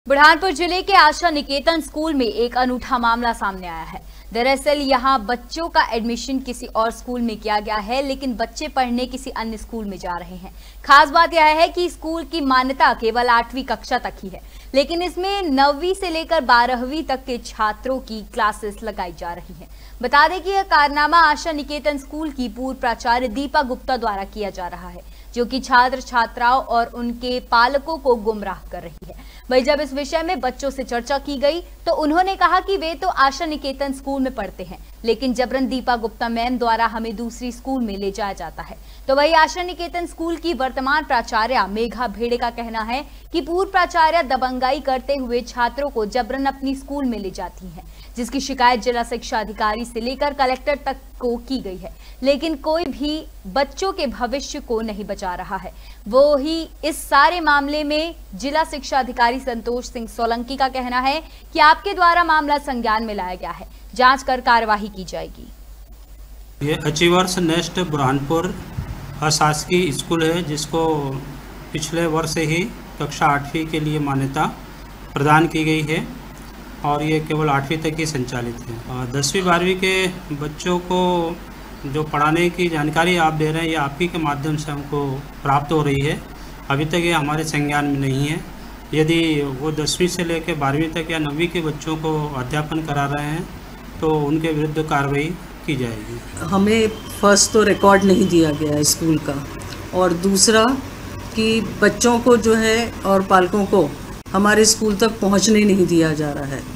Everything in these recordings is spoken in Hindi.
बुरहानपुर जिले के आशा निकेतन स्कूल में एक अनूठा मामला सामने आया है। दरअसल यहां बच्चों का एडमिशन किसी और स्कूल में किया गया है, लेकिन बच्चे पढ़ने किसी अन्य स्कूल में जा रहे हैं। खास बात यह है कि स्कूल की मान्यता केवल 8वीं कक्षा तक ही है, लेकिन इसमें 9वीं से लेकर 12वीं तक के छात्रों की क्लासेस लगाई जा रही हैं। बता दें कि यह कारनामा आशा निकेतन स्कूल की पूर्व प्राचार्य दीपा गुप्ता द्वारा किया जा रहा है, जो कि छात्र छात्राओं और उनके पालकों को गुमराह कर रही है। वहीं जब इस विषय में बच्चों से चर्चा की गई तो उन्होंने कहा कि वे तो आशा निकेतन स्कूल में पढ़ते हैं, लेकिन जबरन दीपा गुप्ता मैम द्वारा हमें दूसरी स्कूल में ले जाया जाता है। तो वही आशा निकेतन स्कूल की वर्तमान प्राचार्य मेघा भेड़े का कहना है कि पूर्व प्राचार्य दबंगाई करते हुए छात्रों को जबरन अपनी स्कूल में ले जाती हैं, जिसकी शिकायत जिला शिक्षा अधिकारी से लेकर कलेक्टर तक को की गई है, लेकिन कोई भी बच्चों के भविष्य को नहीं बचा रहा है। वो ही इस सारे मामले में जिला शिक्षा अधिकारी संतोष सिंह सोलंकी का कहना है कि आपके द्वारा मामला संज्ञान में लाया गया है, जांच कर कार्यवाही की जाएगी। ये अचीवर्स नेस्ट बुरहानपुर अशासकीय स्कूल है, जिसको पिछले वर्ष ही कक्षा 8वीं के लिए मान्यता प्रदान की गई है और ये केवल 8वीं तक ही संचालित है। 10वीं 12वीं के बच्चों को जो पढ़ाने की जानकारी आप दे रहे हैं, ये आपही के माध्यम से हमको प्राप्त हो रही है। अभी तक ये हमारे संज्ञान में नहीं है। यदि वो 10वीं से लेकर 12वीं तक या 9वीं के बच्चों को अध्यापन करा रहे हैं तो उनके विरुद्ध कार्रवाई की जाएगी। हमें फर्स्ट तो रिकॉर्ड नहीं दिया गया है स्कूल का, और दूसरा कि बच्चों को जो है और पालकों को हमारे स्कूल तक पहुंचने नहीं दिया जा रहा है।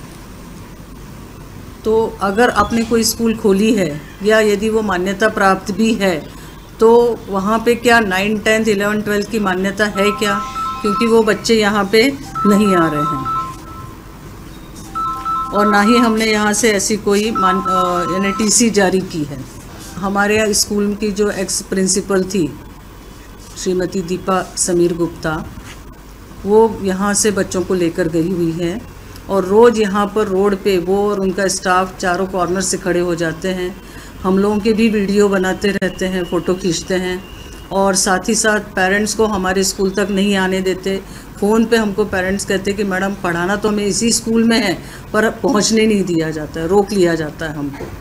तो अगर आपने कोई स्कूल खोली है या यदि वो मान्यता प्राप्त भी है तो वहाँ पे क्या 9, 10, 11, 12 की मान्यता है क्या? क्योंकि वो बच्चे यहाँ पे नहीं आ रहे हैं और ना ही हमने यहाँ से ऐसी कोई TC जारी की है। हमारे यहाँ स्कूल की जो एक्स प्रिंसिपल थी श्रीमती दीपा समीर गुप्ता, वो यहाँ से बच्चों को लेकर गई हुई है और रोज़ यहाँ पर रोड पे वो और उनका स्टाफ चारों कॉर्नर से खड़े हो जाते हैं। हम लोगों के भी वीडियो बनाते रहते हैं, फ़ोटो खींचते हैं और साथ ही साथ पेरेंट्स को हमारे स्कूल तक नहीं आने देते। फ़ोन पे हमको पेरेंट्स कहते कि मैडम पढ़ाना तो हमें इसी स्कूल में है, पर पहुँचने नहीं दिया जाता है, रोक लिया जाता है हमको।